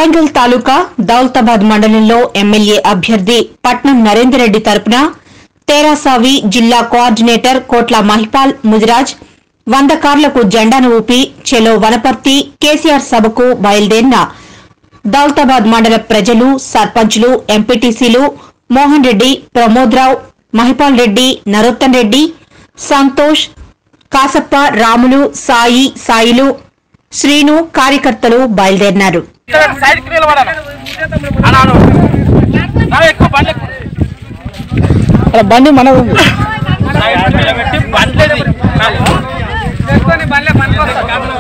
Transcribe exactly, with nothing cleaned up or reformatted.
వరంగల్ తాలూకా దౌలతాబాద్ మండలంలో ఎమ్మెల్యే అభ్యర్థి పట్నం నరేందర్ రెడ్డి తరపున తెరాసావి జిల్లా కోఆర్డినేటర్ కోట్ల మహిపాల్ ముదిరాజ్ వంద కార్లకు జెండాను ఊపి చెలో వనపర్తి కేసీఆర్ సభకు బయలుదేరిన దౌలతాబాద్ మండల ప్రజలు, సర్పంచులు, ఎంపీటీసీలు మోహన్ రెడ్డి, ప్రమోద్ రావు, మహిపాల్ రెడ్డి, నరోత్తన్ రెడ్డి, సంతోష్, కాసప్ప, రాములు, సాయి, సాయిలు, శ్రీను కార్యకర్తలు బయలుదేరినారు. బండి మన బండి